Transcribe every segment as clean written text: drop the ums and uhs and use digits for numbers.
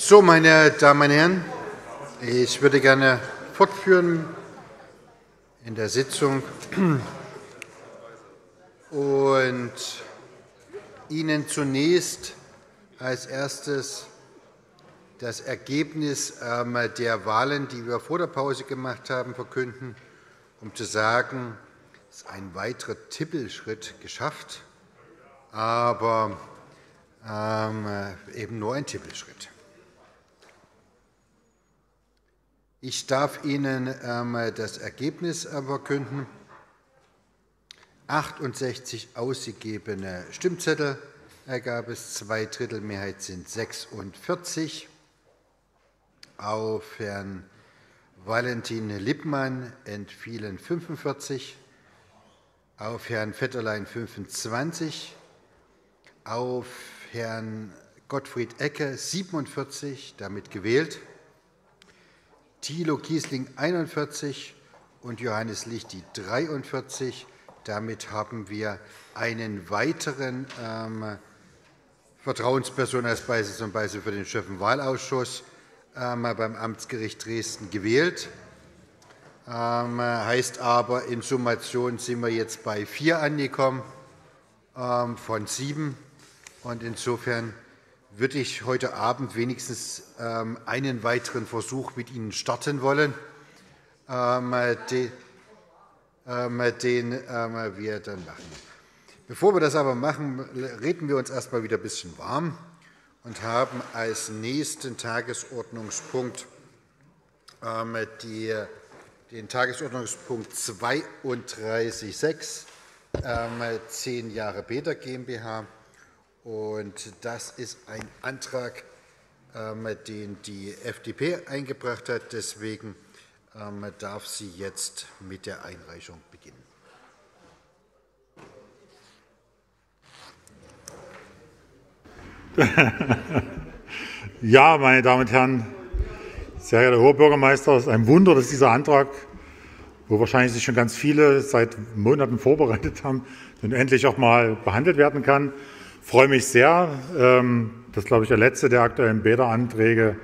So, meine Damen und Herren, ich würde gerne fortführen in der Sitzung und Ihnen zunächst als erstes das Ergebnis der Wahlen, die wir vor der Pause gemacht haben, verkünden, um zu sagen, es ist ein weiterer Tippelschritt geschafft, aber eben nur ein Tippelschritt. Ich darf Ihnen das Ergebnis verkünden. 68 ausgegebene Stimmzettel gab es, Zweidrittelmehrheit sind 46. Auf Herrn Valentin Lippmann entfielen 45, auf Herrn Vetterlein 25, auf Herrn Gottfried Ecke 47, damit gewählt, Thilo Kiesling 41 und Johannes Lichti 43. Damit haben wir einen weiteren Vertrauensperson als Beispiel zum Beispiel für den Schöffen-Wahlausschuss beim Amtsgericht Dresden gewählt. Heißt aber, in Summation sind wir jetzt bei 4 angekommen von 7. Und insofern würde ich heute Abend wenigstens einen weiteren Versuch mit Ihnen starten wollen, den wir dann machen. Bevor wir das aber machen, reden wir uns erst einmal wieder ein bisschen warm und haben als nächsten Tagesordnungspunkt den Tagesordnungspunkt 32.6, 10 Jahre Beda GmbH. Und das ist ein Antrag, den die FDP eingebracht hat. Deswegen darf sie jetzt mit der Einreichung beginnen. Ja, meine Damen und Herren, sehr geehrter Herr Oberbürgermeister, es ist ein Wunder, dass dieser Antrag, wo wahrscheinlich sich schon ganz viele seit Monaten vorbereitet haben, nun endlich auch mal behandelt werden kann. Ich freue mich sehr. Das ist, glaube ich, der letzte der aktuellen Bäderanträge.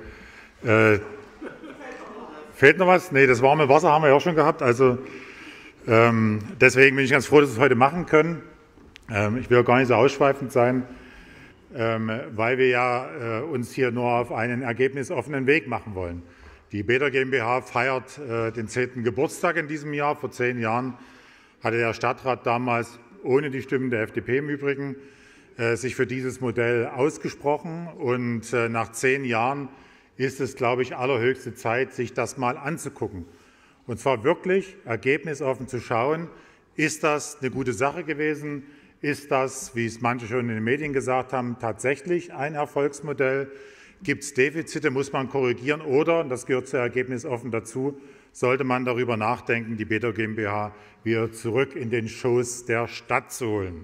Fehlt noch was? Nee, das warme Wasser haben wir ja auch schon gehabt. Also, deswegen bin ich ganz froh, dass wir es heute machen können. Ich will auch gar nicht so ausschweifend sein, weil wir ja uns hier nur auf einen ergebnisoffenen Weg machen wollen. Die Beda GmbH feiert den 10. Geburtstag in diesem Jahr. Vor 10 Jahren hatte der Stadtrat damals, ohne die Stimmen der FDP im Übrigen, sich für dieses Modell ausgesprochen. Und nach 10 Jahren ist es, glaube ich, allerhöchste Zeit, sich das mal anzugucken. Und zwar wirklich ergebnisoffen zu schauen, ist das eine gute Sache gewesen? Ist das, wie es manche schon in den Medien gesagt haben, tatsächlich ein Erfolgsmodell? Gibt es Defizite, muss man korrigieren? Oder, und das gehört zu ergebnisoffen dazu, sollte man darüber nachdenken, die Beda GmbH wieder zurück in den Schoß der Stadt zu holen?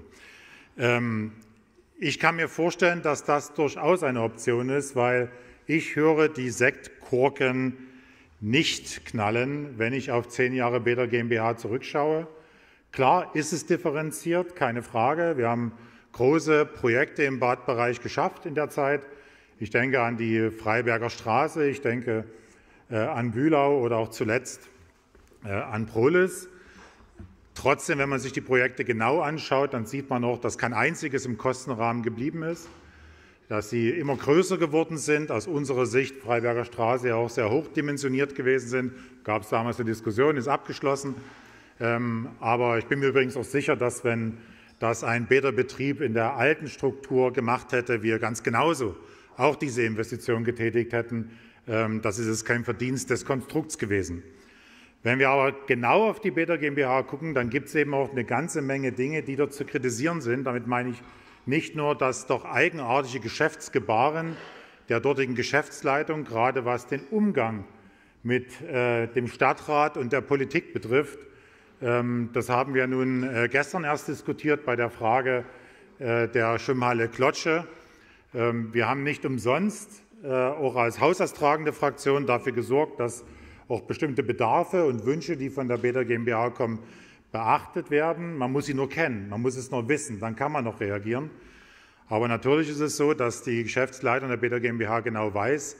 Ich kann mir vorstellen, dass das durchaus eine Option ist, weil ich höre die Sektkorken nicht knallen, wenn ich auf 10 Jahre Beda GmbH zurückschaue. Klar ist es differenziert, keine Frage. Wir haben große Projekte im Badbereich geschafft in der Zeit. Ich denke an die Freiberger Straße, ich denke an Bühlau oder auch zuletzt an Prohlis. Trotzdem, wenn man sich die Projekte genau anschaut, dann sieht man auch, dass kein einziges im Kostenrahmen geblieben ist, dass sie immer größer geworden sind, aus unserer Sicht Freiberger Straße ja auch sehr hochdimensioniert gewesen sind. Gab es damals eine Diskussion, ist abgeschlossen. Aber ich bin mir übrigens auch sicher, dass wenn das ein Bäderbetrieb in der alten Struktur gemacht hätte, wir ganz genauso auch diese Investition getätigt hätten. Das ist kein Verdienst des Konstrukts gewesen. Wenn wir aber genau auf die Beda GmbH gucken, dann gibt es eben auch eine ganze Menge Dinge, die dort zu kritisieren sind. Damit meine ich nicht nur das doch eigenartige Geschäftsgebaren der dortigen Geschäftsleitung, gerade was den Umgang mit dem Stadtrat und der Politik betrifft. Das haben wir nun gestern erst diskutiert bei der Frage der Schwimmhalle Klotsche. Wir haben nicht umsonst auch als haushaltstragende Fraktion dafür gesorgt, dass auch bestimmte Bedarfe und Wünsche, die von der Beda GmbH kommen, beachtet werden. Man muss sie nur kennen, man muss es nur wissen, dann kann man noch reagieren. Aber natürlich ist es so, dass die Geschäftsleitung der Beda GmbH genau weiß,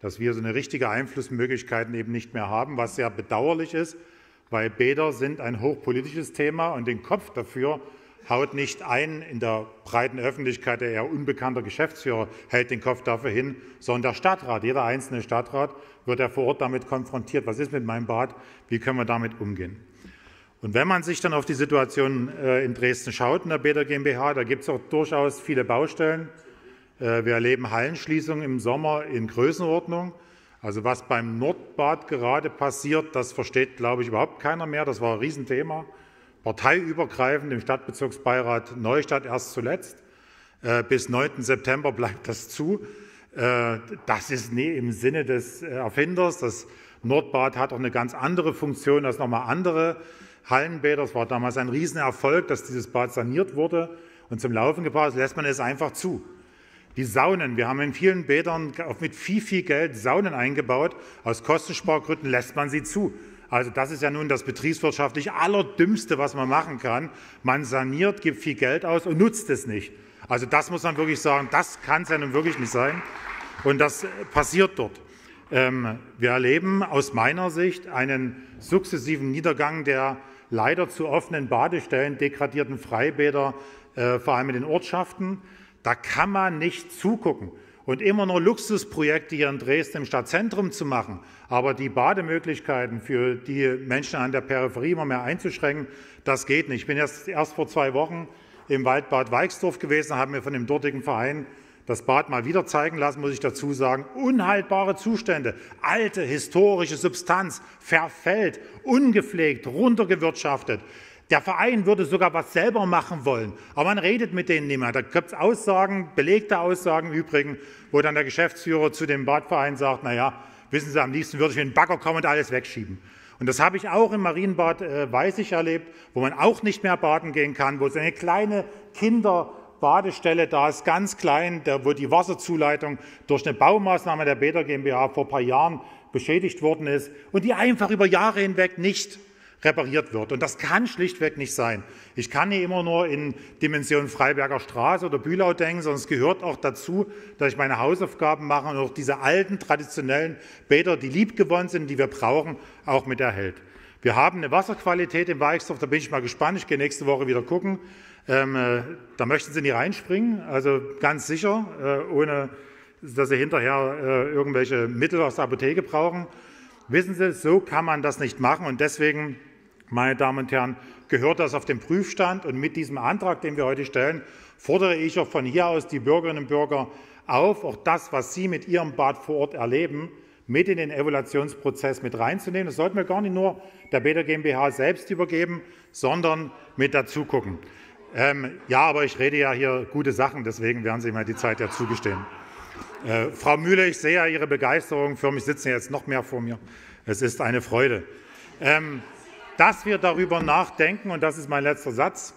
dass wir so eine richtige Einflussmöglichkeiten eben nicht mehr haben, was sehr bedauerlich ist, weil Bäder sind ein hochpolitisches Thema und den Kopf dafür haut nicht ein in der breiten Öffentlichkeit, der eher unbekannter Geschäftsführer hält den Kopf dafür hin, sondern der Stadtrat. Jeder einzelne Stadtrat wird ja vor Ort damit konfrontiert. Was ist mit meinem Bad? Wie können wir damit umgehen? Und wenn man sich dann auf die Situation in Dresden schaut, in der Bäder GmbH, da gibt es auch durchaus viele Baustellen. Wir erleben Hallenschließungen im Sommer in Größenordnung. Also was beim Nordbad gerade passiert, das versteht, glaube ich, überhaupt keiner mehr. Das war ein Riesenthema. Parteiübergreifend im Stadtbezirksbeirat Neustadt erst zuletzt. Bis 9. September bleibt das zu. Das ist nie im Sinne des Erfinders. Das Nordbad hat auch eine ganz andere Funktion als nochmal andere Hallenbäder. Es war damals ein Riesenerfolg, dass dieses Bad saniert wurde und zum Laufen gebracht ist, lässt man es einfach zu. Die Saunen, wir haben in vielen Bädern mit viel Geld Saunen eingebaut. Aus Kostenspargründen lässt man sie zu. Also das ist ja nun das betriebswirtschaftlich Allerdümmste, was man machen kann. Man saniert, gibt viel Geld aus und nutzt es nicht. Also das muss man wirklich sagen, das kann es ja nun wirklich nicht sein. Und das passiert dort. Wir erleben aus meiner Sicht einen sukzessiven Niedergang der leider zu offenen Badestellen, degradierten Freibäder, vor allem in den Ortschaften. Da kann man nicht zugucken und immer nur Luxusprojekte hier in Dresden im Stadtzentrum zu machen, aber die Bademöglichkeiten für die Menschen an der Peripherie immer mehr einzuschränken, das geht nicht. Ich bin erst vor 2 Wochen im Waldbad Weixdorf gewesen, habe mir von dem dortigen Verein das Bad mal wieder zeigen lassen, muss ich dazu sagen. Unhaltbare Zustände, alte historische Substanz, verfällt, ungepflegt, runtergewirtschaftet. Der Verein würde sogar was selber machen wollen, aber man redet mit denen nicht mehr. Da gibt es Aussagen, belegte Aussagen im Übrigen, wo dann der Geschäftsführer zu dem Badverein sagt, naja, wissen Sie, am liebsten würde ich mit dem Bagger kommen und alles wegschieben. Und das habe ich auch im Marienbad Weißig erlebt, wo man auch nicht mehr baden gehen kann, wo so eine kleine Kinderbadestelle da ist, ganz klein, wo die Wasserzuleitung durch eine Baumaßnahme der Bäder GmbH vor ein paar Jahren beschädigt worden ist und die einfach über Jahre hinweg nicht repariert wird. Und das kann schlichtweg nicht sein. Ich kann nicht immer nur in Dimension Freiberger Straße oder Bühlau denken, sondern es gehört auch dazu, dass ich meine Hausaufgaben mache und auch diese alten, traditionellen Bäder, die liebgewonnen sind, die wir brauchen, auch mit erhält. Wir haben eine Wasserqualität im Weixdorf, da bin ich mal gespannt, ich gehe nächste Woche wieder gucken. Da möchten Sie nicht reinspringen, also ganz sicher, ohne dass Sie hinterher irgendwelche Mittel aus der Apotheke brauchen. Wissen Sie, so kann man das nicht machen und deswegen, meine Damen und Herren, gehört das auf den Prüfstand und mit diesem Antrag, den wir heute stellen, fordere ich auch von hier aus die Bürgerinnen und Bürger auf, auch das, was Sie mit Ihrem Bad vor Ort erleben, mit in den Evaluationsprozess mit reinzunehmen. Das sollten wir gar nicht nur der Bäder GmbH selbst übergeben, sondern mit dazu gucken. Ja, aber ich rede ja hier gute Sachen, deswegen werden Sie mir die Zeit ja zugestehen. Frau Mühle, ich sehe ja Ihre Begeisterung für mich, sitzen jetzt noch mehr vor mir. Es ist eine Freude. Dass wir darüber nachdenken, und das ist mein letzter Satz,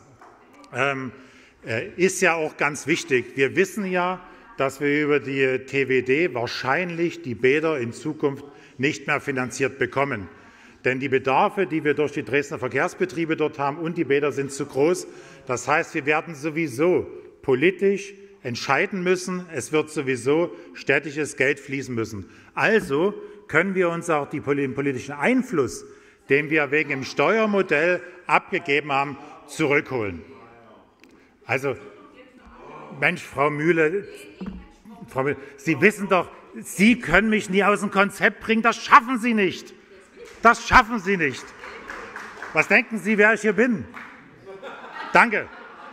ist ja auch ganz wichtig. Wir wissen ja, dass wir über die TWD wahrscheinlich die Bäder in Zukunft nicht mehr finanziert bekommen. Denn die Bedarfe, die wir durch die Dresdner Verkehrsbetriebe dort haben und die Bäder sind zu groß. Das heißt, wir werden sowieso politisch entscheiden müssen. Es wird sowieso städtisches Geld fließen müssen. Also können wir uns auch den politischen Einfluss, den wir wegen dem Steuermodell abgegeben haben, zurückholen. Also, Mensch, Frau Mühle, Sie wissen doch, Sie können mich nie aus dem Konzept bringen. Das schaffen Sie nicht. Das schaffen Sie nicht. Was denken Sie, wer ich hier bin? Danke.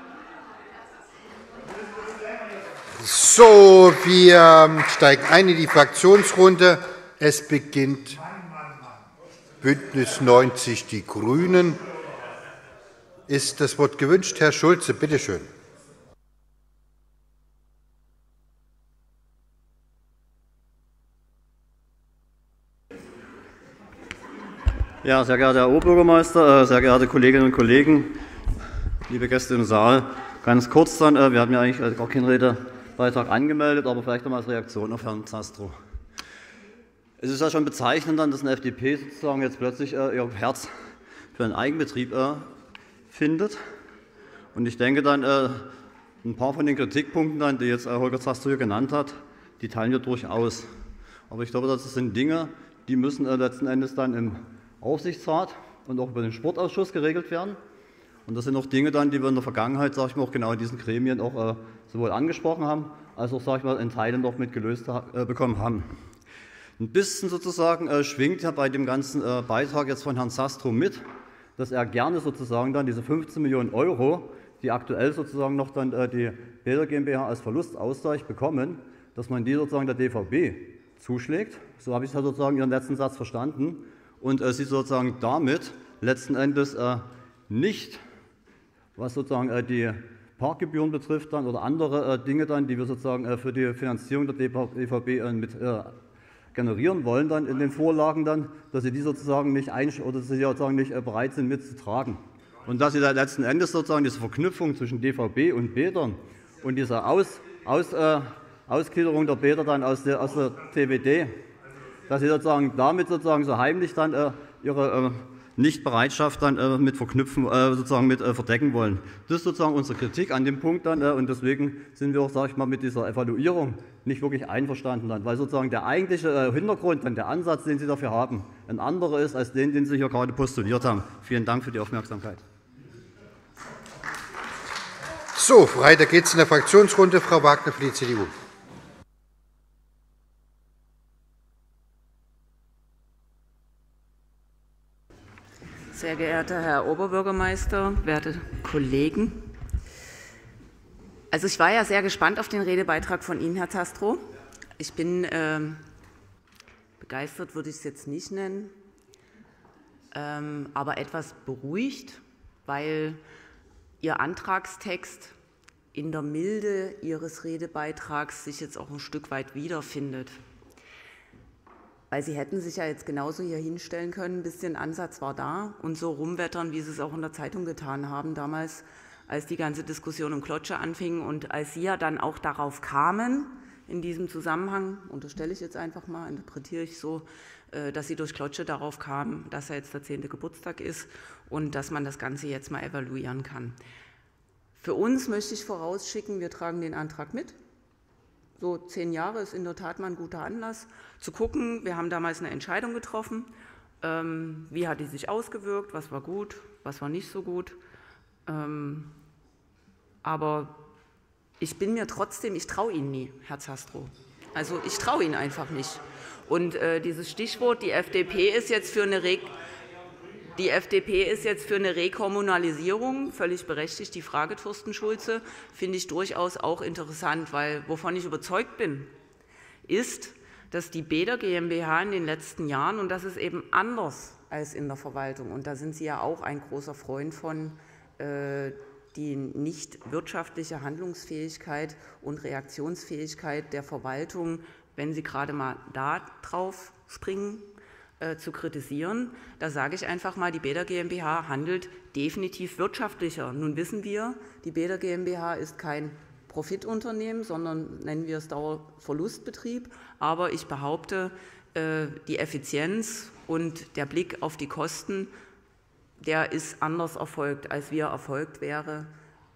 So, wir steigen ein in die Fraktionsrunde. Es beginnt Bündnis 90 Die Grünen. Ist das Wort gewünscht? Herr Schulze, bitte schön. Ja, sehr geehrter Herr Oberbürgermeister, sehr geehrte Kolleginnen und Kollegen, liebe Gäste im Saal, ganz kurz dann, wir haben ja eigentlich gar keinen Redebeitrag angemeldet, aber vielleicht nochmal als Reaktion auf Herrn Zastrow. Es ist ja schon bezeichnend dann, dass eine FDP sozusagen jetzt plötzlich ihr Herz für einen Eigenbetrieb findet. Und ich denke dann, ein paar von den Kritikpunkten, dann, die jetzt Holger Zastrow hier genannt hat, die teilen wir durchaus. Aber ich glaube, das sind Dinge, die müssen letzten Endes dann im Aufsichtsrat und auch über den Sportausschuss geregelt werden. Und das sind auch Dinge dann, die wir in der Vergangenheit, sage ich mal, auch genau in diesen Gremien auch sowohl angesprochen haben, als auch, sage ich mal, in Teilen noch mit gelöst bekommen haben. Ein bisschen sozusagen schwingt ja bei dem ganzen Beitrag jetzt von Herrn Sastro mit, dass er gerne sozusagen dann diese 15 Millionen Euro, die aktuell sozusagen noch dann die Bäder GmbH als Verlustausgleich bekommen, dass man die sozusagen der DVB zuschlägt. So habe ich ja sozusagen Ihren letzten Satz verstanden. Und sie sozusagen damit letzten Endes nicht, was sozusagen die Parkgebühren betrifft dann oder andere Dinge dann, die wir sozusagen für die Finanzierung der DVB mit generieren wollen dann in den Vorlagen dann, dass sie die sozusagen nicht bereit sind mitzutragen. Und dass sie da letzten Endes sozusagen diese Verknüpfung zwischen DVB und Bädern und diese Ausgliederung der Bäder dann aus der TWD, dass sie sozusagen damit sozusagen so heimlich dann ihre Nichtbereitschaft dann mit verknüpfen, sozusagen mit verdecken wollen. Das ist sozusagen unsere Kritik an dem Punkt dann und deswegen sind wir auch, sage ich mal, mit dieser Evaluierung nicht wirklich einverstanden dann, weil sozusagen der eigentliche Hintergrund, dann der Ansatz, den Sie dafür haben, ein anderer ist als den Sie hier gerade postuliert haben. Vielen Dank für die Aufmerksamkeit. So, weiter geht's in der Fraktionsrunde. Frau Wagner für die CDU. Sehr geehrter Herr Oberbürgermeister, werte Kollegen! Also ich war ja sehr gespannt auf den Redebeitrag von Ihnen, Herr Sastro. Ich bin begeistert, würde ich es jetzt nicht nennen, aber etwas beruhigt, weil Ihr Antragstext in der Milde Ihres Redebeitrags sich jetzt auch ein Stück weit wiederfindet. Weil Sie hätten sich ja jetzt genauso hier hinstellen können, ein bisschen Ansatz war da und so rumwettern, wie Sie es auch in der Zeitung getan haben damals, als die ganze Diskussion um Klotsche anfing und als Sie ja dann auch darauf kamen, in diesem Zusammenhang, unterstelle ich jetzt einfach mal, interpretiere ich so, dass Sie durch Klotsche darauf kamen, dass er jetzt der 10. Geburtstag ist und dass man das Ganze jetzt mal evaluieren kann. Für uns möchte ich vorausschicken, wir tragen den Antrag mit. So 10 Jahre ist in der Tat mal ein guter Anlass, zu gucken. Wir haben damals eine Entscheidung getroffen. Wie hat die sich ausgewirkt? Was war gut? Was war nicht so gut? Aber ich bin mir trotzdem, ich traue Ihnen nie, Herr Sastro. Also ich traue Ihnen einfach nicht. Und dieses Stichwort, die FDP ist jetzt für eine Rekommunalisierung, völlig berechtigt, die Frage, Thorsten Schulze, finde ich durchaus auch interessant, weil wovon ich überzeugt bin, ist, dass die Bäder GmbH in den letzten Jahren, und das ist eben anders als in der Verwaltung, und da sind Sie ja auch ein großer Freund von, die nicht wirtschaftliche Handlungsfähigkeit und Reaktionsfähigkeit der Verwaltung, wenn Sie gerade mal da drauf springen, zu kritisieren. Da sage ich einfach mal, die Bäder GmbH handelt definitiv wirtschaftlicher. Nun wissen wir, die Bäder GmbH ist kein Profitunternehmen, sondern nennen wir es Dauerverlustbetrieb. Aber ich behaupte, die Effizienz und der Blick auf die Kosten, der ist anders erfolgt, als wie er erfolgt wäre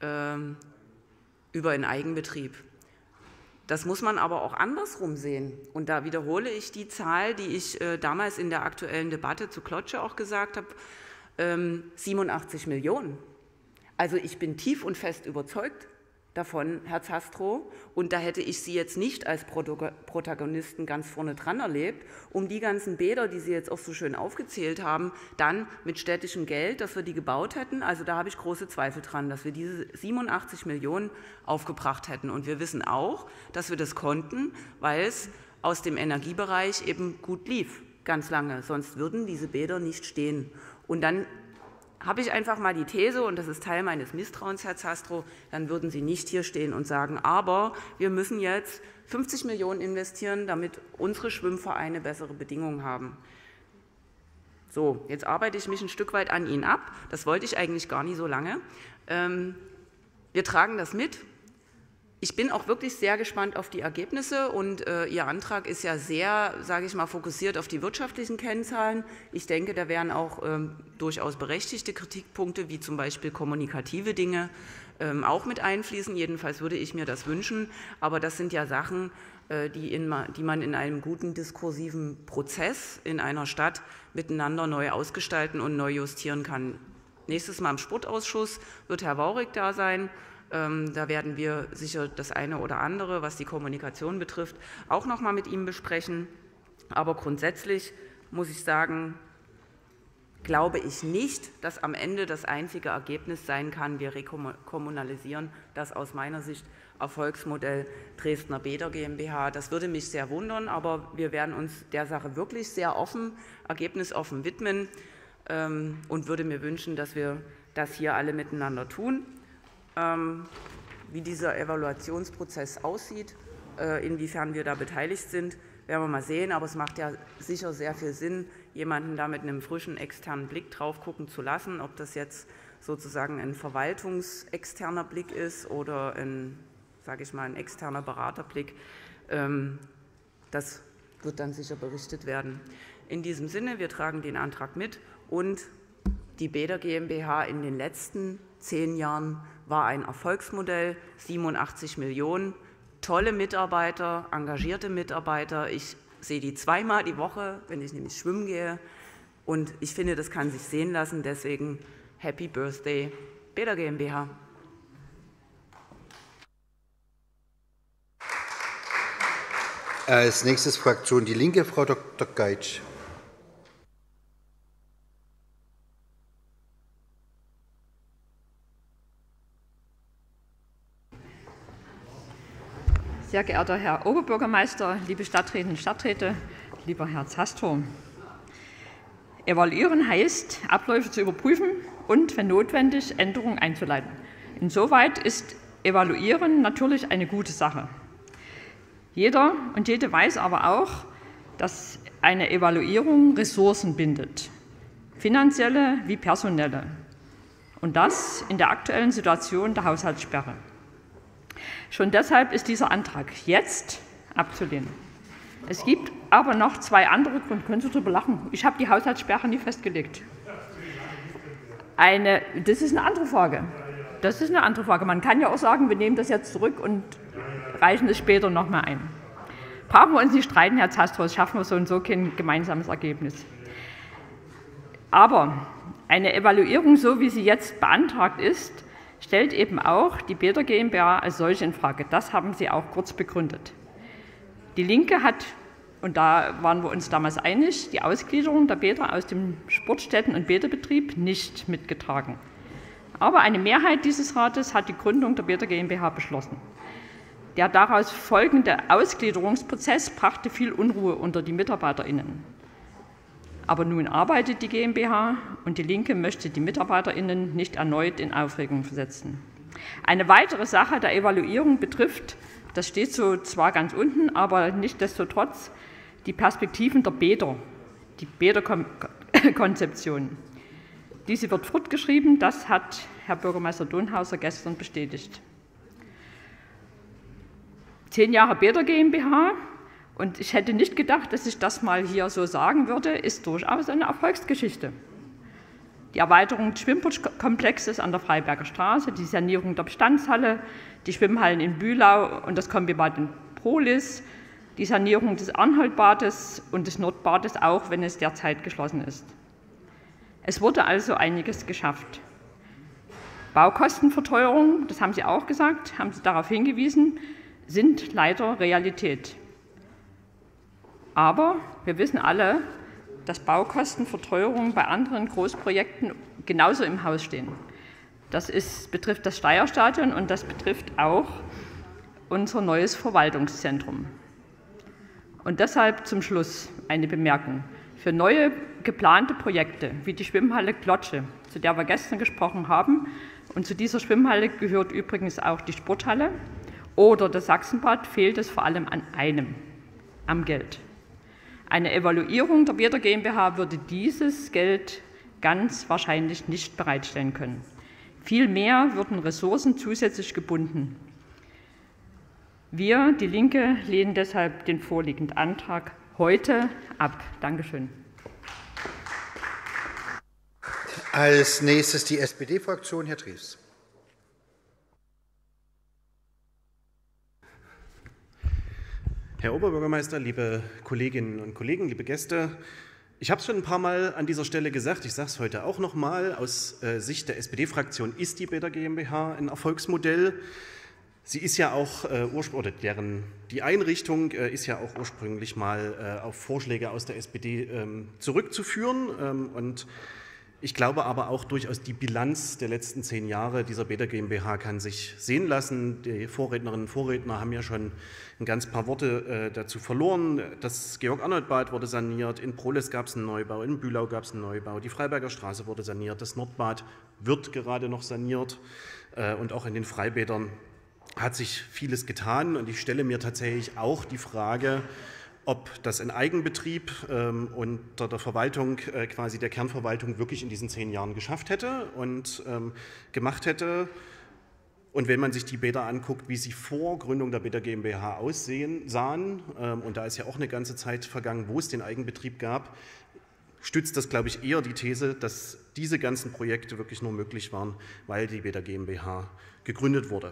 über einen Eigenbetrieb. Das muss man aber auch andersrum sehen. Und da wiederhole ich die Zahl, die ich damals in der aktuellen Debatte zu Klotsche auch gesagt habe, 87 Millionen. Also ich bin tief und fest überzeugt davon, Herr Sastro, und da hätte ich Sie jetzt nicht als Protagonisten ganz vorne dran erlebt, um die ganzen Bäder, die Sie jetzt auch so schön aufgezählt haben, dann mit städtischem Geld, dass wir die gebaut hätten. Also da habe ich große Zweifel dran, dass wir diese 87 Millionen aufgebracht hätten. Und wir wissen auch, dass wir das konnten, weil es aus dem Energiebereich eben gut lief, ganz lange. Sonst würden diese Bäder nicht stehen. Und dann habe ich einfach mal die These, und das ist Teil meines Misstrauens, Herr Sastro, dann würden Sie nicht hier stehen und sagen, aber wir müssen jetzt 50 Millionen investieren, damit unsere Schwimmvereine bessere Bedingungen haben. So, jetzt arbeite ich mich ein Stück weit an Ihnen ab. Das wollte ich eigentlich gar nicht so lange. Wir tragen das mit. Ich bin auch wirklich sehr gespannt auf die Ergebnisse und Ihr Antrag ist ja sehr, sage ich mal, fokussiert auf die wirtschaftlichen Kennzahlen. Ich denke, da wären auch durchaus berechtigte Kritikpunkte, wie zum Beispiel kommunikative Dinge, auch mit einfließen. Jedenfalls würde ich mir das wünschen. Aber das sind ja Sachen, die man in einem guten diskursiven Prozess in einer Stadt miteinander neu ausgestalten und neu justieren kann. Nächstes Mal im Sportausschuss wird Herr Waurig da sein. Da werden wir sicher das eine oder andere, was die Kommunikation betrifft, auch noch mal mit ihm besprechen. Aber grundsätzlich muss ich sagen, glaube ich nicht, dass am Ende das einzige Ergebnis sein kann, wir rekommunalisieren das aus meiner Sicht Erfolgsmodell Dresdner Bäder GmbH. Das würde mich sehr wundern, aber wir werden uns der Sache wirklich sehr offen, ergebnisoffen widmen und würde mir wünschen, dass wir das hier alle miteinander tun. Wie dieser Evaluationsprozess aussieht, inwiefern wir da beteiligt sind, werden wir mal sehen. Aber es macht ja sicher sehr viel Sinn, jemanden da mit einem frischen externen Blick drauf gucken zu lassen, ob das jetzt sozusagen ein verwaltungsexterner Blick ist oder ein, sage ich mal, ein externer Beraterblick. Das wird dann sicher berichtet werden. In diesem Sinne, wir tragen den Antrag mit und die Bäder GmbH in den letzten 10 Jahren war ein Erfolgsmodell, 87 Millionen, tolle Mitarbeiter, engagierte Mitarbeiter. Ich sehe die zweimal die Woche, wenn ich nämlich schwimmen gehe. Und ich finde, das kann sich sehen lassen. Deswegen Happy Birthday, Bäder GmbH. Als nächstes Fraktion Die Linke, Frau Dr. Geitsch. Sehr geehrter Herr Oberbürgermeister, liebe Stadträtinnen und Stadträte, lieber Herr Zastor. Evaluieren heißt, Abläufe zu überprüfen und, wenn notwendig, Änderungen einzuleiten. Insoweit ist Evaluieren natürlich eine gute Sache. Jeder und jede weiß aber auch, dass eine Evaluierung Ressourcen bindet, finanzielle wie personelle. Und das in der aktuellen Situation der Haushaltssperre. Schon deshalb ist dieser Antrag jetzt abzulehnen. Es gibt aber noch 2 andere Gründe. Können Sie darüber lachen? Ich habe die Haushaltssperre nie festgelegt. Das ist eine andere Frage. Das ist eine andere Frage. Man kann ja auch sagen, wir nehmen das jetzt zurück und reichen es später noch mal ein. Brauchen wir uns nicht streiten, Herr Zastros, schaffen wir so und so kein gemeinsames Ergebnis. Aber eine Evaluierung, so wie sie jetzt beantragt ist, stellt eben auch die Bäder GmbH als solche in Frage. Das haben Sie auch kurz begründet. Die Linke hat, und da waren wir uns damals einig, die Ausgliederung der Bäder aus dem Sportstätten- und Bäderbetrieb nicht mitgetragen. Aber eine Mehrheit dieses Rates hat die Gründung der Bäder GmbH beschlossen. Der daraus folgende Ausgliederungsprozess brachte viel Unruhe unter die MitarbeiterInnen. Aber nun arbeitet die GmbH und die Linke möchte die MitarbeiterInnen nicht erneut in Aufregung versetzen. Eine weitere Sache der Evaluierung betrifft, das steht so zwar ganz unten, aber nichtsdestotrotz, die Perspektiven der Bäder, die Bäderkonzeption. Diese wird fortgeschrieben, das hat Herr Bürgermeister Donhauser gestern bestätigt. 10 Jahre Bäder GmbH. Und ich hätte nicht gedacht, dass ich das mal hier so sagen würde, ist durchaus eine Erfolgsgeschichte. Die Erweiterung des Schwimmbadkomplexes an der Freiberger Straße, die Sanierung der Bestandshalle, die Schwimmhallen in Bühlau und das Kombibad in Prohlis, die Sanierung des Arnholdbades und des Nordbades, auch wenn es derzeit geschlossen ist. Es wurde also einiges geschafft. Baukostenverteuerung, das haben Sie auch gesagt, haben Sie darauf hingewiesen, sind leider Realität. Aber wir wissen alle, dass Baukostenverteuerungen bei anderen Großprojekten genauso im Haus stehen. Das betrifft das Steierstadion und das betrifft auch unser neues Verwaltungszentrum. Und deshalb zum Schluss eine Bemerkung. Für neue geplante Projekte wie die Schwimmhalle Klotsche, zu der wir gestern gesprochen haben, und zu dieser Schwimmhalle gehört übrigens auch die Sporthalle oder das Sachsenbad, fehlt es vor allem an einem, am Geld. Eine Evaluierung der Bäder GmbH würde dieses Geld ganz wahrscheinlich nicht bereitstellen können. Vielmehr würden Ressourcen zusätzlich gebunden. Wir, die Linke, lehnen deshalb den vorliegenden Antrag heute ab. Dankeschön. Als nächstes die SPD-Fraktion, Herr Drews. Herr Oberbürgermeister, liebe Kolleginnen und Kollegen, liebe Gäste, ich habe es schon ein paar Mal an dieser Stelle gesagt, ich sage es heute auch noch mal, aus Sicht der SPD-Fraktion ist die Bäder GmbH ein Erfolgsmodell. Sie ist ja auch, die Einrichtung ist ja auch ursprünglich mal auf Vorschläge aus der SPD zurückzuführen. Und ich glaube aber auch durchaus die Bilanz der letzten 10 Jahre dieser Bäder GmbH kann sich sehen lassen. Die Vorrednerinnen und Vorredner haben ja schon ein ganz paar Worte dazu verloren. Das Georg-Arnold-Bad wurde saniert, in Proles gab es einen Neubau, in Bühlau gab es einen Neubau, die Freiberger Straße wurde saniert, das Nordbad wird gerade noch saniert und auch in den Freibädern hat sich vieles getan. Und ich stelle mir tatsächlich auch die Frage, ob das ein Eigenbetrieb unter der Verwaltung, quasi der Kernverwaltung, wirklich in diesen 10 Jahren geschafft hätte und gemacht hätte. Und wenn man sich die Bäder anguckt, wie sie vor Gründung der Bäder GmbH sahen, und da ist ja auch eine ganze Zeit vergangen, wo es den Eigenbetrieb gab, stützt das, glaube ich, eher die These, dass diese ganzen Projekte wirklich nur möglich waren, weil die Bäder GmbH gegründet wurde.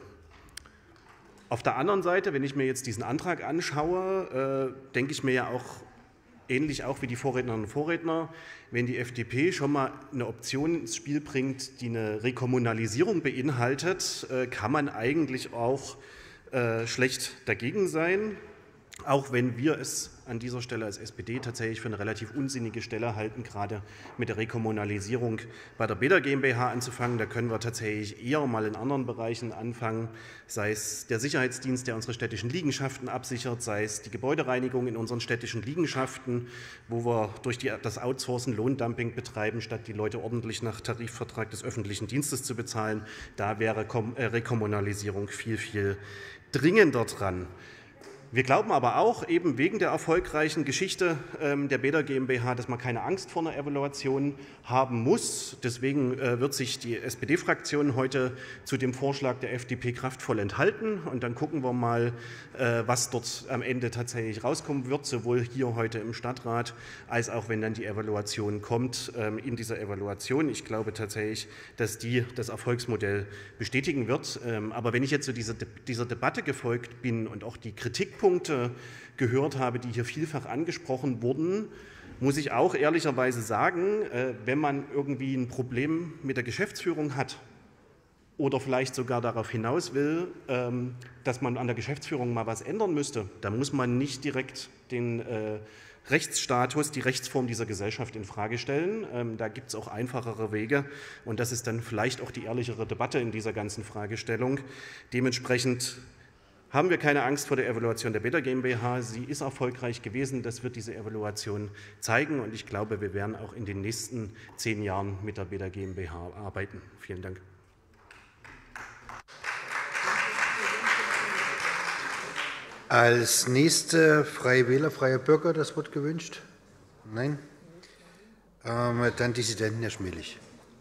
Auf der anderen Seite, wenn ich mir jetzt diesen Antrag anschaue, denke ich mir ja auch, ähnlich auch wie die Vorrednerinnen und Vorredner, wenn die FDP schon mal eine Option ins Spiel bringt, die eine Rekommunalisierung beinhaltet, kann man eigentlich auch schlecht dagegen sein, auch wenn wir es an dieser Stelle als SPD tatsächlich für eine relativ unsinnige Stelle halten, gerade mit der Rekommunalisierung bei der Bäder GmbH anzufangen. Da können wir tatsächlich eher mal in anderen Bereichen anfangen, sei es der Sicherheitsdienst, der unsere städtischen Liegenschaften absichert, sei es die Gebäudereinigung in unseren städtischen Liegenschaften, wo wir durch das Outsourcen Lohndumping betreiben, statt die Leute ordentlich nach Tarifvertrag des öffentlichen Dienstes zu bezahlen. Da wäre Rekommunalisierung viel, viel dringender dran. Wir glauben aber auch, eben wegen der erfolgreichen Geschichte der Bäder GmbH, dass man keine Angst vor einer Evaluation haben muss. Deswegen wird sich die SPD-Fraktion heute zu dem Vorschlag der FDP kraftvoll enthalten. Und dann gucken wir mal, was dort am Ende tatsächlich rauskommen wird, sowohl hier heute im Stadtrat, als auch wenn dann die Evaluation kommt, in dieser Evaluation. Ich glaube tatsächlich, dass die das Erfolgsmodell bestätigen wird. Aber wenn ich jetzt so dieser Debatte gefolgt bin und auch die Kritikpunkte gehört habe, die hier vielfach angesprochen wurden, muss ich auch ehrlicherweise sagen, wenn man irgendwie ein Problem mit der Geschäftsführung hat oder vielleicht sogar darauf hinaus will, dass man an der Geschäftsführung mal was ändern müsste, dann muss man nicht direkt den Rechtsstatus, die Rechtsform dieser Gesellschaft in Frage stellen. Da gibt es auch einfachere Wege und das ist dann vielleicht auch die ehrlichere Debatte in dieser ganzen Fragestellung. Dementsprechend haben wir keine Angst vor der Evaluation der Bäder GmbH. Sie ist erfolgreich gewesen, das wird diese Evaluation zeigen und ich glaube, wir werden auch in den nächsten 10 Jahren mit der Bäder GmbH arbeiten. Vielen Dank. Als nächste Freie Wähler, Freie Bürger das Wort gewünscht? Nein? Dann Dissidenten, Herr Schmelich.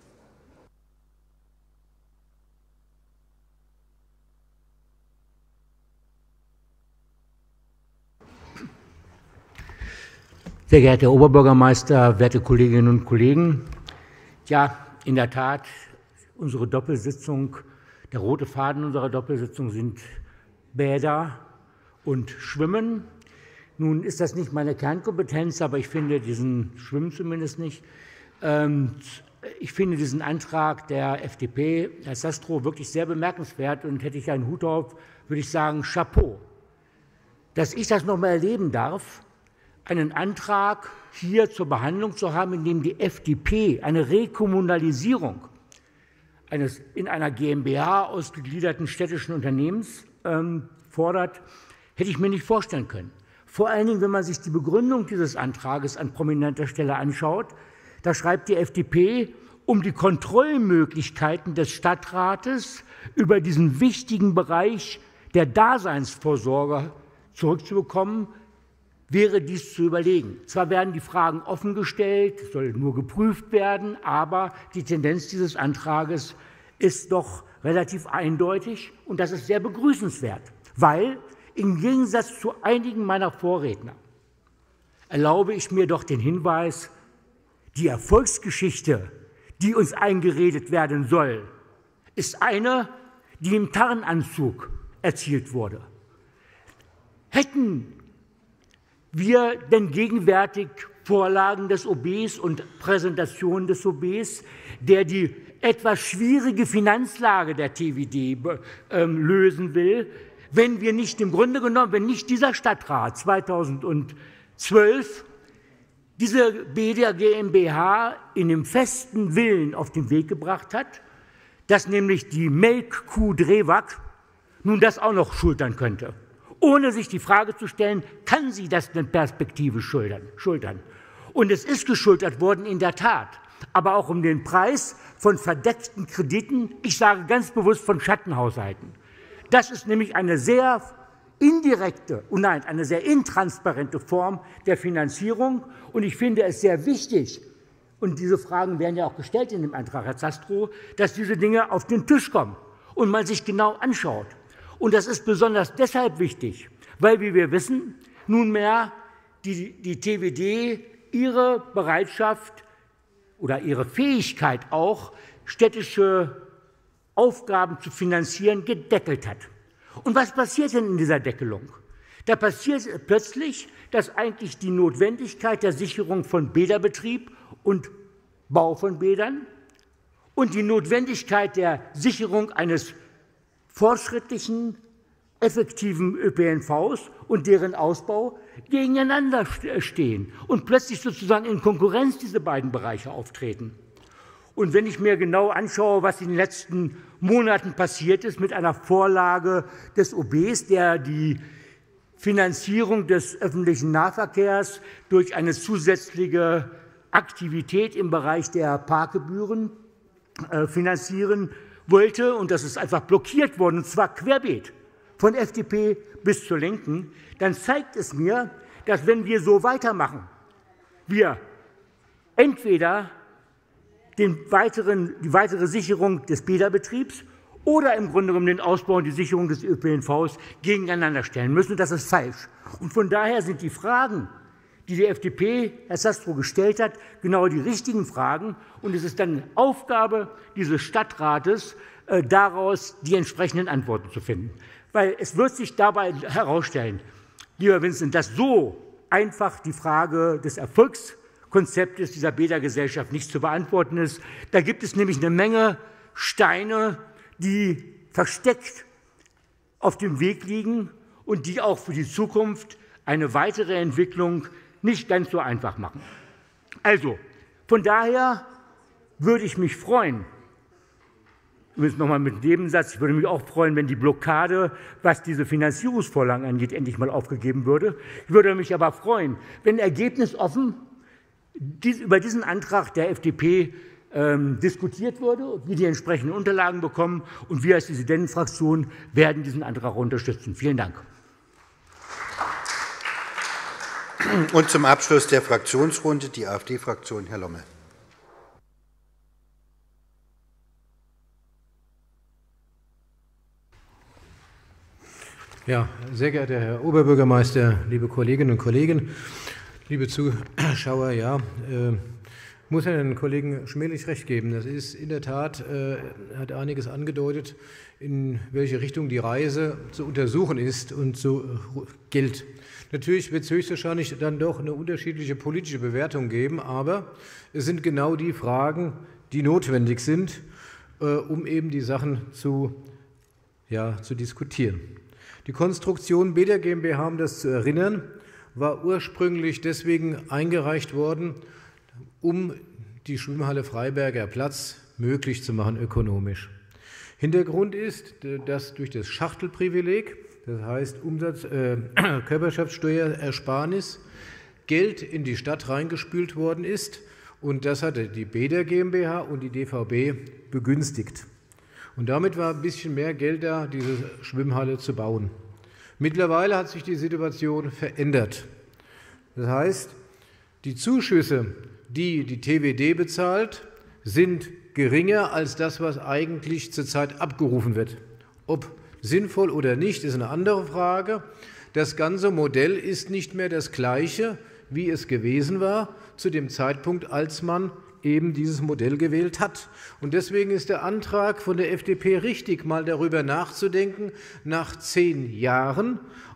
Sehr geehrter Herr Oberbürgermeister, werte Kolleginnen und Kollegen! Ja, in der Tat, unsere Doppelsitzung, der rote Faden unserer Doppelsitzung sind Bäder und Schwimmen. Nun ist das nicht meine Kernkompetenz, aber ich finde diesen Schwimmen zumindest nicht. Ich finde diesen Antrag der FDP, Herr Sastro, wirklich sehr bemerkenswert und hätte ich einen Hut auf, würde ich sagen, Chapeau. Dass ich das noch mal erleben darf, einen Antrag hier zur Behandlung zu haben, in dem die FDP eine Rekommunalisierung eines in einer GmbH ausgegliederten städtischen Unternehmens fordert, hätte ich mir nicht vorstellen können. Vor allen Dingen, wenn man sich die Begründung dieses Antrages an prominenter Stelle anschaut, da schreibt die FDP, um die Kontrollmöglichkeiten des Stadtrates über diesen wichtigen Bereich der Daseinsvorsorge zurückzubekommen, wäre dies zu überlegen. Zwar werden die Fragen offengestellt, es soll nur geprüft werden, aber die Tendenz dieses Antrages ist doch relativ eindeutig und das ist sehr begrüßenswert, weil im Gegensatz zu einigen meiner Vorredner erlaube ich mir doch den Hinweis, die Erfolgsgeschichte, die uns eingeredet werden soll, ist eine, die im Tarnanzug erzielt wurde. Hätten wir denn gegenwärtig Vorlagen des OBs und Präsentationen des OBs, der die etwas schwierige Finanzlage der TWD lösen will, wenn wir nicht im Grunde genommen, wenn nicht dieser Stadtrat 2012 diese Beda GmbH in dem festen Willen auf den Weg gebracht hat, dass nämlich die Melkkuh Drewag nun das auch noch schultern könnte, ohne sich die Frage zu stellen, kann sie das denn perspektivisch schultern? Und es ist geschultert worden, in der Tat, aber auch um den Preis von verdeckten Krediten, ich sage ganz bewusst von Schattenhaushalten. Das ist nämlich eine sehr indirekte, eine sehr intransparente Form der Finanzierung. Und ich finde es sehr wichtig, und diese Fragen werden ja auch gestellt in dem Antrag, Herr Zastrow, dass diese Dinge auf den Tisch kommen und man sich genau anschaut. Und das ist besonders deshalb wichtig, weil, wie wir wissen, nunmehr die TWD ihre Bereitschaft oder ihre Fähigkeit auch, städtische Aufgaben zu finanzieren, gedeckelt hat. Und was passiert denn in dieser Deckelung? Da passiert plötzlich, dass eigentlich die Notwendigkeit der Sicherung von Bäderbetrieb und Bau von Bädern und die Notwendigkeit der Sicherung eines fortschrittlichen, effektiven ÖPNVs und deren Ausbau gegeneinander stehen und plötzlich sozusagen in Konkurrenz diese beiden Bereiche auftreten. Und wenn ich mir genau anschaue, was in den letzten Monaten passiert ist mit einer Vorlage des OBs, der die Finanzierung des öffentlichen Nahverkehrs durch eine zusätzliche Aktivität im Bereich der Parkgebühren finanzieren wollte, und das ist einfach blockiert worden, und zwar querbeet, von FDP bis zur Linken, dann zeigt es mir, dass, wenn wir so weitermachen, wir entweder die weitere Sicherung des Bäderbetriebs oder im Grunde genommen den Ausbau und die Sicherung des ÖPNVs gegeneinander stellen müssen. Das ist falsch. Und von daher sind die Fragen, die die FDP, Herr Zastrow, gestellt hat, genau die richtigen Fragen. Und es ist dann Aufgabe dieses Stadtrates, daraus die entsprechenden Antworten zu finden. Weil es wird sich dabei herausstellen, lieber Vincent, dass so einfach die Frage des Erfolgskonzeptes dieser Bädergesellschaft nicht zu beantworten ist. Da gibt es nämlich eine Menge Steine, die versteckt auf dem Weg liegen und die auch für die Zukunft eine weitere Entwicklung nicht ganz so einfach machen. Also, von daher würde ich mich freuen, übrigens nochmal mit dem Nebensatz, ich würde mich auch freuen, wenn die Blockade, was diese Finanzierungsvorlagen angeht, endlich mal aufgegeben würde. Ich würde mich aber freuen, wenn ergebnisoffen über diesen Antrag der FDP diskutiert wurde, wir die entsprechenden Unterlagen bekommen, und wir als Dissidentenfraktion werden diesen Antrag unterstützen. Vielen Dank. Und zum Abschluss der Fraktionsrunde die AfD-Fraktion, Herr Lommel. Ja, sehr geehrter Herr Oberbürgermeister, liebe Kolleginnen und Kollegen, liebe Zuschauer, ja, muss Herrn Kollegen Schmelich recht geben. Das ist in der Tat, hat einiges angedeutet, in welche Richtung die Reise zu untersuchen ist und so gilt. Natürlich wird es höchstwahrscheinlich dann doch eine unterschiedliche politische Bewertung geben, aber es sind genau die Fragen, die notwendig sind, um eben die Sachen zu diskutieren. Die Konstruktion Bäder GmbH, um das zu erinnern, war ursprünglich deswegen eingereicht worden, um die Schwimmhalle Freiberger Platz möglich zu machen ökonomisch. Hintergrund ist, dass durch das Schachtelprivileg, das heißt Körperschaftssteuerersparnis, Geld in die Stadt reingespült worden ist, und das hatte die Bäder GmbH und die DVB begünstigt. Und damit war ein bisschen mehr Geld da, diese Schwimmhalle zu bauen. Mittlerweile hat sich die Situation verändert. Das heißt, die Zuschüsse, die die TWD bezahlt, sind geringer als das, was eigentlich zurzeit abgerufen wird. Ob sinnvoll oder nicht, ist eine andere Frage. Das ganze Modell ist nicht mehr das gleiche, wie es gewesen war zu dem Zeitpunkt, als man eben dieses Modell gewählt hat. Und deswegen ist der Antrag von der FDP richtig, mal darüber nachzudenken, nach 10 Jahren,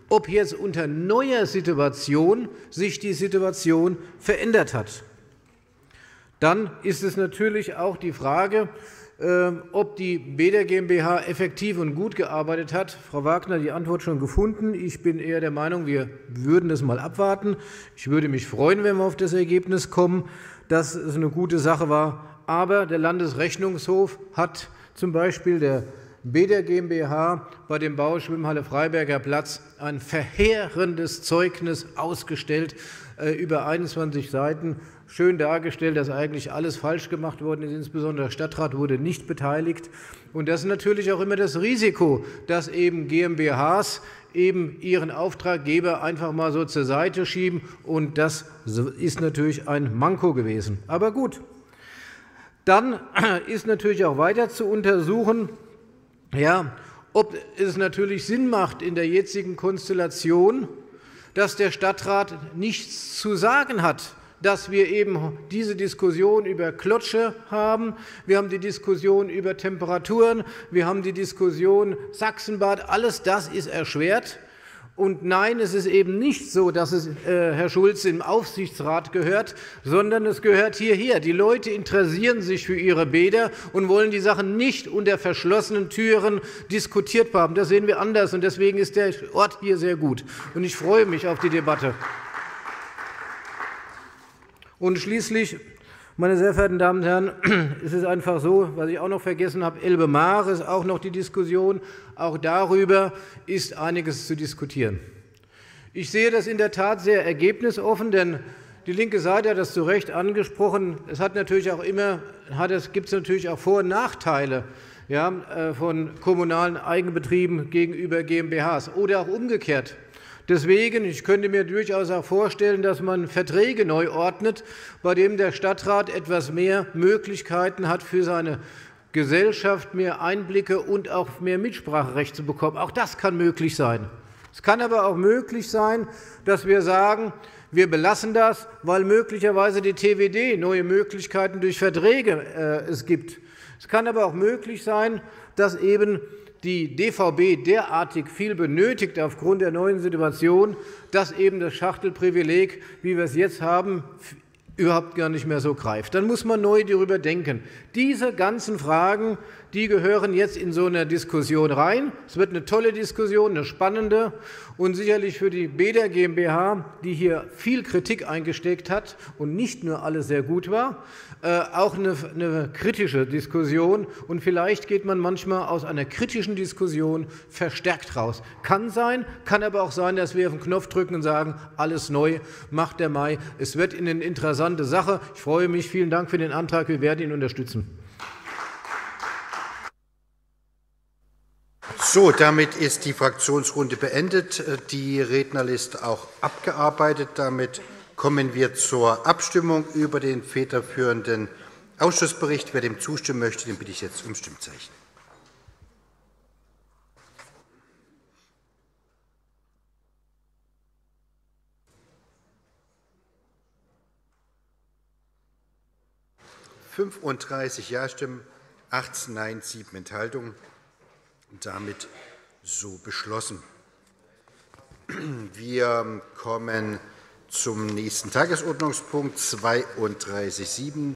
ob jetzt unter neuer Situation sich die Situation verändert hat. Dann ist es natürlich auch die Frage, ob die Beda GmbH effektiv und gut gearbeitet hat. Frau Wagner hat die Antwort schon gefunden. Ich bin eher der Meinung, wir würden das mal abwarten. Ich würde mich freuen, wenn wir auf das Ergebnis kommen, dass es eine gute Sache war. Aber der Landesrechnungshof hat zum Beispiel der Beda GmbH bei dem Bau Schwimmhalle Freiberger Platz ein verheerendes Zeugnis ausgestellt, über 21 Seiten, schön dargestellt, dass eigentlich alles falsch gemacht worden ist. Insbesondere der Stadtrat wurde nicht beteiligt. Und das ist natürlich auch immer das Risiko, dass eben GmbHs eben ihren Auftraggeber einfach mal so zur Seite schieben. Und das ist natürlich ein Manko gewesen. Aber gut, dann ist natürlich auch weiter zu untersuchen, ja, ob es natürlich Sinn macht in der jetzigen Konstellation, dass der Stadtrat nichts zu sagen hat, dass wir eben diese Diskussion über Klotsche haben. Wir haben die Diskussion über Temperaturen, wir haben die Diskussion Sachsenbad. Alles das ist erschwert. Und nein, es ist eben nicht so, dass es, Herr Schulze, im Aufsichtsrat gehört, sondern es gehört hierher. Die Leute interessieren sich für ihre Bäder und wollen die Sachen nicht unter verschlossenen Türen diskutiert haben. Das sehen wir anders, und deswegen ist der Ort hier sehr gut. Und ich freue mich auf die Debatte. Und schließlich, meine sehr verehrten Damen und Herren, es ist einfach so, was ich auch noch vergessen habe, Elbe-Mare ist auch noch die Diskussion. Auch darüber ist einiges zu diskutieren. Ich sehe das in der Tat sehr ergebnisoffen, denn die linke Seite hat das zu Recht angesprochen. Es hat natürlich auch immer, gibt es natürlich auch Vor- und Nachteile, ja, von kommunalen Eigenbetrieben gegenüber GmbHs oder auch umgekehrt. Deswegen, ich könnte mir durchaus auch vorstellen, dass man Verträge neu ordnet, bei dem der Stadtrat etwas mehr Möglichkeiten hat, für seine Gesellschaft mehr Einblicke und auch mehr Mitspracherecht zu bekommen. Auch das kann möglich sein. Es kann aber auch möglich sein, dass wir sagen, wir belassen das, weil möglicherweise die TWD neue Möglichkeiten durch Verträge es gibt. Es kann aber auch möglich sein, dass eben die DVB derartig viel benötigt aufgrund der neuen Situation, dass eben das Schachtelprivileg, wie wir es jetzt haben, überhaupt gar nicht mehr so greift. Dann muss man neu darüber denken. Diese ganzen Fragen, die gehören jetzt in so eine Diskussion rein. Es wird eine tolle Diskussion, eine spannende, und sicherlich für die Beda GmbH, die hier viel Kritik eingesteckt hat und nicht nur alles sehr gut war, auch eine kritische Diskussion. Und vielleicht geht man manchmal aus einer kritischen Diskussion verstärkt raus. Kann sein, kann aber auch sein, dass wir auf den Knopf drücken und sagen, alles neu, macht der Mai. Es wird eine interessante Sache. Ich freue mich. Vielen Dank für den Antrag. Wir werden ihn unterstützen. So, damit ist die Fraktionsrunde beendet, die Rednerliste auch abgearbeitet. Damit kommen wir zur Abstimmung über den federführenden Ausschussbericht. Wer dem zustimmen möchte, den bitte ich jetzt um Stimmzeichen. /35 Ja-Stimmen, 18 Nein, 7 Enthaltungen. Damit so beschlossen. Wir kommen zum nächsten Tagesordnungspunkt 32.7.